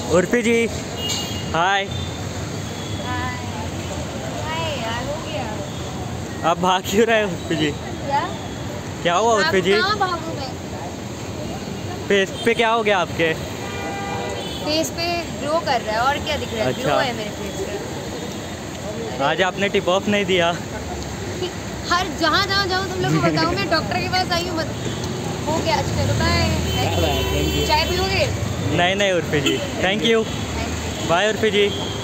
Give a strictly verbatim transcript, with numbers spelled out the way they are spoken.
उर्फी जी हाय। आप भाग क्यों रहे हो उर्फी जी? क्या क्या हुआ उर्फी जी? कहाँ भागूं मैं? फेस पे क्या हो गया आपके? फेस पे ग्लो कर रहा है और क्या दिख रहा है? अच्छा। ग्लो है मेरे फेस पे। आज आपने टिप ऑफ नहीं दिया। हर जहाँ जहाँ जाऊँ तुम लोग को बताऊँ मैं डॉक्टर के पास आई हूँ। मत हो गया। अच्छा चलो बाय। चाय पियोगे? नहीं नहीं Urfi ji, thank you, bye Urfi ji.